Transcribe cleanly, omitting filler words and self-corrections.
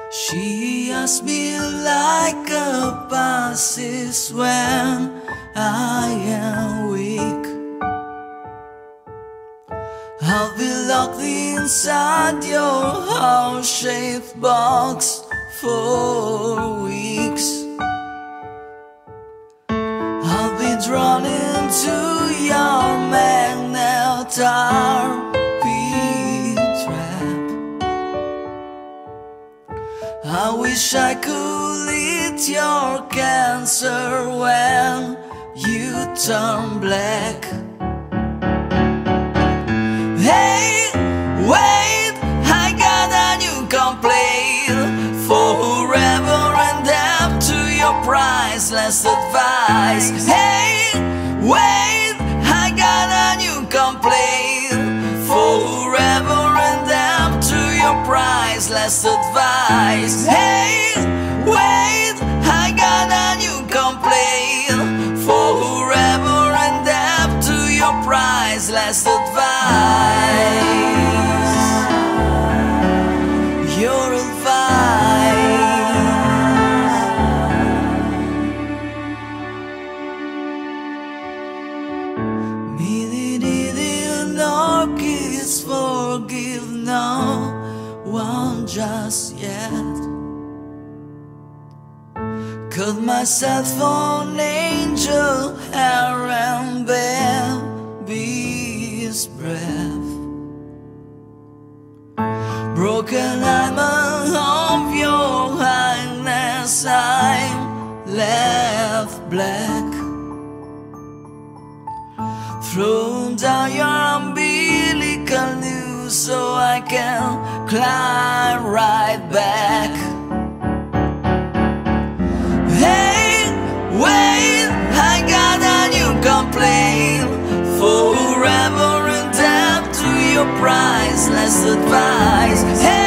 She asked me like a passes when I am weak. I'll be locked inside your heart-shaped box for weeks. I'll be drawn into your magnet RP trap. I wish I could eat your cancer when you turn black. Hey, wait, I got a new complaint. Forever and up to your priceless advice. Hey, wait, I got a new complaint. Forever and up to your priceless advice. Hey, wait, I got a new complaint. Forever and up to your priceless advice. Your advice. Me didn't know kids forgive no one just yet. Cut myself for an angel hair and baby's breath. Broken diamond of your highness, I'm left black. Throw down your umbilical noose so I can climb right back. Hey, wait, I got a new complaint. Forever and up to your priceless advice. Hey,